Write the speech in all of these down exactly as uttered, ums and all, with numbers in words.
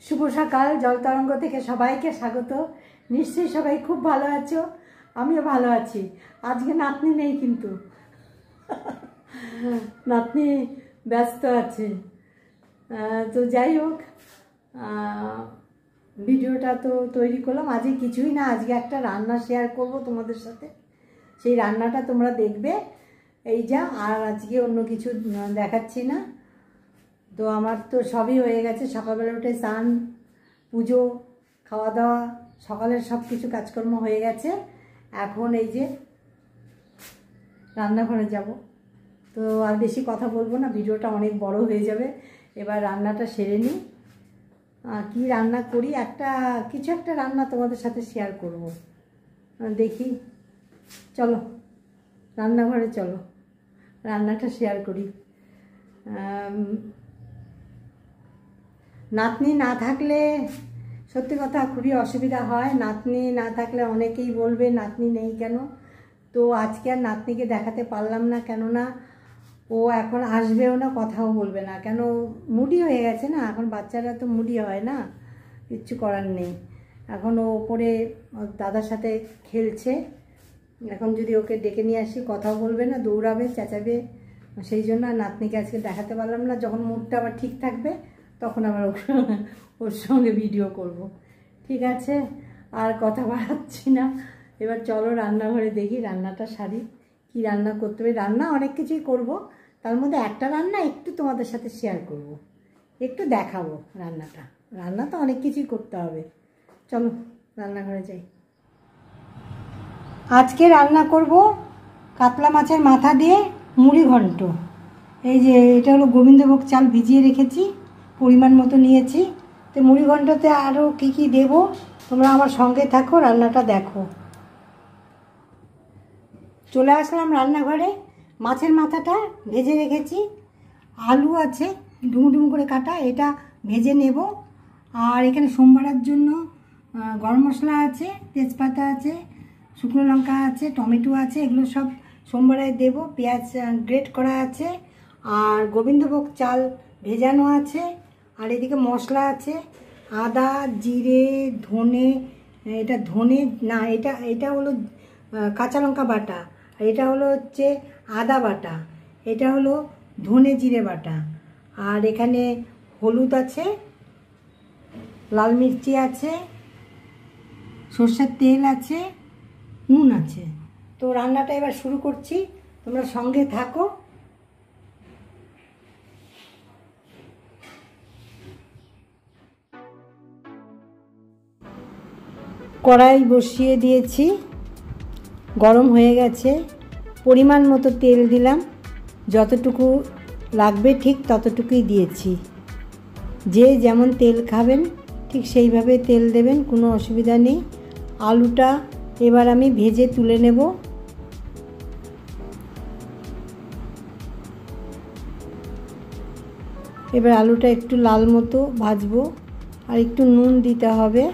শুভ সকাল জলতরঙ্গ থেকে সবাইকে স্বাগত। নিশ্চয়ই সবাই খুব ভালো আছো, আমিও ভালো আছি। আজকে নাতনি নেই, কিন্তু নাতনি ব্যস্ত আছে। তো যাই হোক, ভিডিওটা তো তৈরি করলাম। আজকে কিছুই না, আজকে একটা রান্না শেয়ার করব তোমাদের সাথে। সেই রান্নাটা তোমরা দেখবে, এই যা। আর আজকে অন্য কিছু দেখাচ্ছি না। তো আমার তো সবই হয়ে গেছে। সকালবেলা উঠে স্নান, পুজো, খাওয়া দাওয়া, সকালের সব কিছু কাজকর্ম হয়ে গেছে। এখন এই যে রান্নাঘরে যাব। তো আর বেশি কথা বলবো না, ভিডিওটা অনেক বড় হয়ে যাবে। এবার রান্নাটা সেরে নিই। কি রান্না করি, একটা কিছু একটা রান্না তোমাদের সাথে শেয়ার করব। দেখি, চলো রান্নাঘরে চলো, রান্নাটা শেয়ার করি। নাতনি না থাকলে সত্যি কথা খুবই অসুবিধা হয়। নাতনি না থাকলে অনেকেই বলবে নাতনি নেই কেন। তো আজকে আর নাতনিকে দেখাতে পারলাম না, কেননা ও এখন আসবেও না, কথাও বলবে না। কেন, মুডি হয়ে গেছে না, এখন বাচ্চারা তো মুডি হয় না, কিচ্ছু করার নেই। এখন ও ওপরে দাদার সাথে খেলছে। এখন যদি ওকে ডেকে নিয়ে আসি, কথাও বলবে না, দৌড়াবে, চেঁচাবে। সেই জন্য আর নাতনিকে আজকে দেখাতে পারলাম না। যখন মুডটা আবার ঠিক থাকবে তখন আবার ওর সঙ্গে ভিডিও করব। ঠিক আছে, আর কথা বাড়াচ্ছি না। এবার চলো রান্নাঘরে দেখি, রান্নাটা সারি। কি রান্না করতে হবে, রান্না অনেক কিছুই করব, তার মধ্যে একটা রান্না একটু তোমাদের সাথে শেয়ার করব, একটু দেখাবো রান্নাটা। রান্না তো অনেক কিছুই করতে হবে। চলো রান্নাঘরে যাই। আজকে রান্না করব কাতলা মাছের মাথা দিয়ে মুড়ি ঘন্ট। এই যে এটা হলো গোবিন্দভোগ চাল ভিজিয়ে রেখেছি, পরিমাণ মতো নিয়েছি। তো মুড়ি ঘন্টতে আরও কী কী দেবো তোমরা আমার সঙ্গে থাকো, রান্নাটা দেখো। চলে আসলাম রান্নাঘরে। মাছের মাথাটা ভেজে রেখেছি, আলু আছে ডুমো ডুমো করে কাটা, এটা ভেজে নেব। আর এখানে সোমবারের জন্য গরম মশলা আছে, তেজপাতা আছে, শুকনো লঙ্কা আছে, টমেটো আছে, এগুলো সব সোমবারে দেব। পেঁয়াজ গ্রেট করা আছে, আর গোবিন্দভোগ চাল ভেজানো আছে। আর এদিকে মশলা আছে, আদা, জিরে, ধনে, এটা ধনে না, এটা এটা হলো কাঁচা লঙ্কা বাটা, আর এটা হলো হচ্ছে আদা বাটা, এটা হলো ধনে জিরে বাটা। আর এখানে হলুদ আছে, লাল মির্চি আছে, সর্ষের তেল আছে, নুন আছে। তো রান্নাটা এবার শুরু করছি, তোমরা সঙ্গে থাকো। কড়াই বসিয়ে দিয়েছি, গরম হয়ে গেছে। পরিমাণ মতো তেল দিলাম, যতটুকু লাগবে ঠিক ততটুকুই দিয়েছি। যে যেমন তেল খাবেন ঠিক সেইভাবে তেল দেবেন, কোনো অসুবিধা নেই। আলুটা এবার আমি ভেজে তুলে নেব। এবার আলুটা একটু লাল মতো ভাজবো, আর একটু নুন দিতে হবে।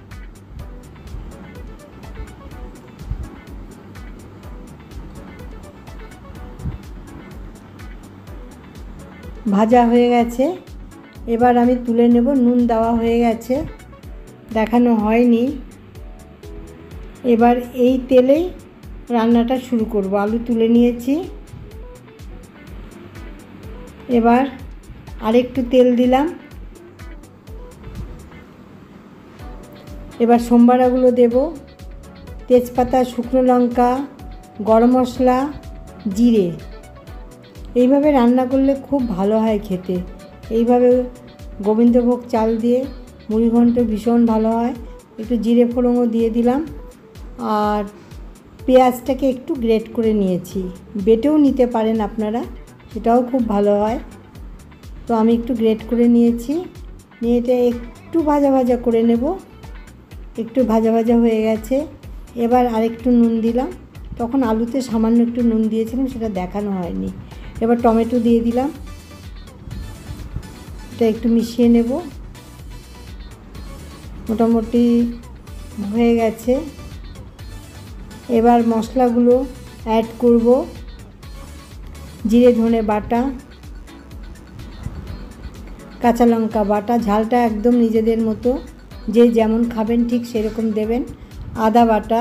ভাজা হয়ে গেছে, এবার আমি তুলে নেব। নুন দেওয়া হয়ে গেছে, দেখানো হয়নি। এবার এই তেলেই রান্নাটা শুরু করব। আলু তুলে নিয়েছি, এবার আরেকটু তেল দিলাম। এবার সোমবারাগুলো দেব, তেজপাতা, শুকনো লঙ্কা, গরম মশলা, জিরে। এইভাবে রান্না করলে খুব ভালো হয় খেতে। এইভাবে গোবিন্দভোগ চাল দিয়ে মুড়ি ঘন্ট ভীষণ ভালো হয়। একটু জিরে ফোড়নও দিয়ে দিলাম, আর পেঁয়াজটাকে একটু গ্রেট করে নিয়েছি, বেটেও নিতে পারেন আপনারা, সেটাও খুব ভালো হয়। তো আমি একটু গ্রেট করে নিয়েছি, নিয়ে এটা একটু ভাজা ভাজা করে নেব। একটু ভাজা ভাজা হয়ে গেছে, এবার আরেকটু নুন দিলাম। তখন আলুতে সামান্য একটু নুন দিয়েছিলাম, সেটা দেখানো হয়নি। এবার টমেটো দিয়ে দিলাম, এটা একটু মিশিয়ে নেব। মোটামুটি হয়ে গেছে। এবার মশলাগুলো অ্যাড করব। জিরে ধনে বাটা, কাঁচা লঙ্কা বাটা, ঝালটা একদম নিজেদের মতো, যে যেমন খাবেন ঠিক সেরকম দেবেন। আদা বাটা,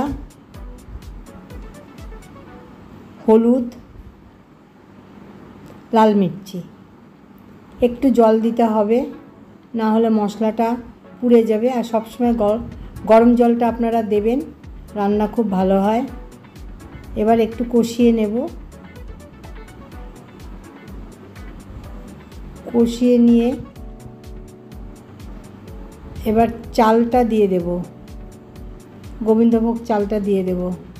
হলুদ, লাল মির্চি, একটু জল দিতে হবে, না হলে মশলাটা পুড়ে যাবে। আর সবসময় গরম জলটা আপনারা দেবেন, রান্না খুব ভালো হয়। এবার একটু কষিয়ে নেব, কষিয়ে নিয়ে এবার চালটা দিয়ে দেব, গোবিন্দভোগ চালটা দিয়ে দেব।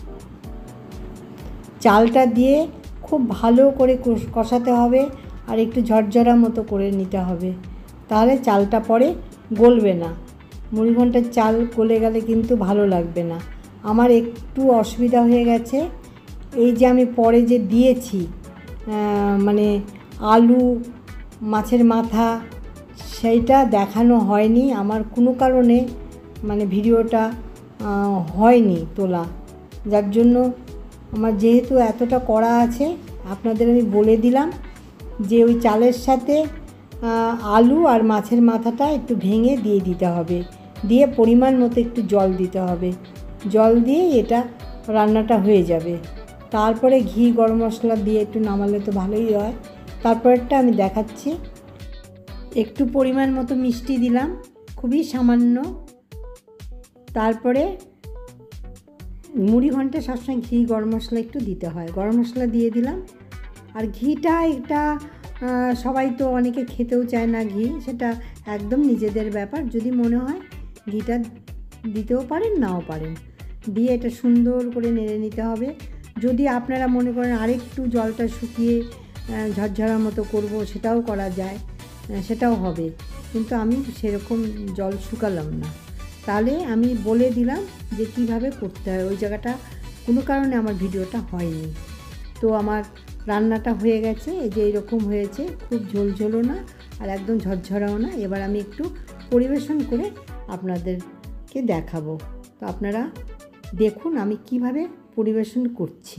চালটা দিয়ে খুব ভালো করে কষাতে হবে আর একটু ঝরঝরা মতো করে নিতে হবে, তাহলে চালটা পরে গলবে না। মুড়িঘণ্টার চাল গলে গেলে কিন্তু ভালো লাগবে না। আমার একটু অসুবিধা হয়ে গেছে, এই যে আমি পরে যে দিয়েছি মানে আলু, মাছের মাথা, সেইটা দেখানো হয়নি আমার কোনো কারণে, মানে ভিডিওটা হয়নি তোলা, যার জন্য আমার যেহেতু এতটা করা আছে আপনাদের আমি বলে দিলাম যে ওই চালের সাথে আলু আর মাছের মাথাটা একটু ভেঙে দিয়ে দিতে হবে, দিয়ে পরিমাণ মতো একটু জল দিতে হবে, জল দিয়ে এটা রান্নাটা হয়ে যাবে। তারপরে ঘি গরম মশলা দিয়ে একটু নামালে তো ভালোই হয়। তারপরেরটা আমি দেখাচ্ছি। একটু পরিমাণ মতো মিষ্টি দিলাম, খুবই সামান্য। তারপরে মুড়িঘণ্টা সবসময় ঘি গরম মশলা একটু দিতে হয়, গরম মশলা দিয়ে দিলাম। আর ঘিটা এটা সবাই তো অনেকে খেতেও চায় না ঘি, সেটা একদম নিজেদের ব্যাপার, যদি মনে হয় ঘিটা দিতেও পারেন নাও পারেন। দিয়ে এটা সুন্দর করে নেড়ে নিতে হবে। যদি আপনারা মনে করেন আরেকটু জলটা শুকিয়ে ঝরঝরা মতো করব, সেটাও করা যায়, সেটাও হবে, কিন্তু আমি সেরকম জল শুকালাম না। তাহলে আমি বলে দিলাম যে কীভাবে করতে হয়, ওই জায়গাটা কোনো কারণে আমার ভিডিওটা হয়নি। তো আমার রান্নাটা হয়ে গেছে, এই যে এইরকম হয়েছে, খুব ঝোলঝোলও না আর একদম ঝরঝরাও না। এবার আমি একটু পরিবেশন করে আপনাদেরকে দেখাবো, তো আপনারা দেখুন আমি কিভাবে পরিবেশন করছি।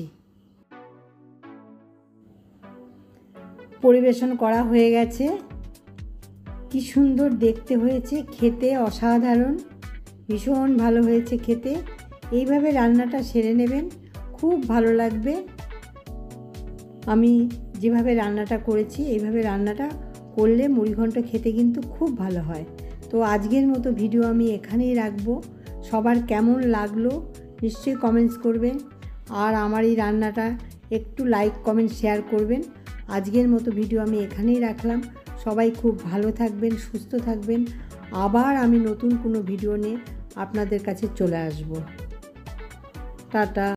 পরিবেশন করা হয়ে গেছে, কি সুন্দর দেখতে হয়েছে, খেতে অসাধারণ, ভীষণ ভালো হয়েছে খেতে। এইভাবে রান্নাটা সেরে নেবেন, খুব ভালো লাগবে। আমি যেভাবে রান্নাটা করেছি এইভাবে রান্নাটা করলে মুড়িঘণ্ট খেতে কিন্তু খুব ভালো হয়। তো আজকের মতো ভিডিও আমি এখানেই রাখবো। সবার কেমন লাগলো নিশ্চয়ই কমেন্টস করবেন, আর আমার এই রান্নাটা একটু লাইক কমেন্ট শেয়ার করবেন। আজকের মতো ভিডিও আমি এখানেই রাখলাম। সবাই খুব ভালো থাকবেন, সুস্থ থাকবেন। আবার আমি নতুন কোনো ভিডিও নিয়ে আপনাদের কাছে চলে আসব। টাটা।